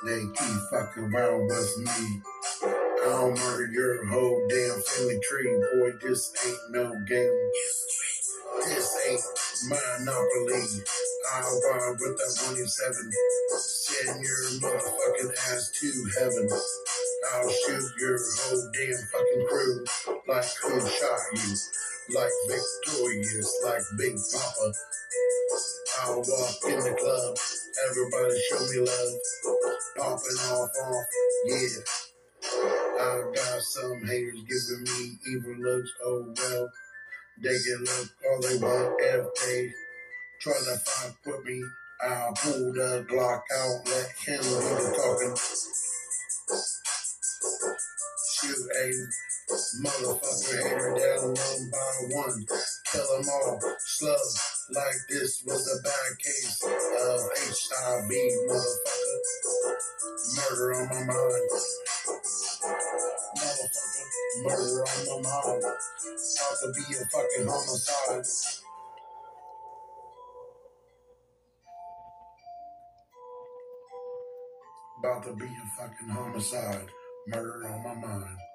They keep fucking around with me. I'll murder your whole damn family tree. Boy, this ain't no game. This ain't Monopoly. I'll ride with that 187. Send your motherfucking ass to heaven. I'll shoot your whole damn fucking crew. Like who shot you? Like Victorious, like Big Papa. I'll walk in the club. Everybody show me love. Popping off, yeah. I got some haters giving me evil looks, oh well. They can look all they want if they try to fuck with me. I'll pull the Glock out, let him do the talking. Shoot a motherfucker hater down one by one. Kill them all slow, like this was a bad case of HIV, motherfucker. Murder on my mind. Motherfucker, murder on my mind. About to be a fucking homicide. About to be a fucking homicide. Murder on my mind.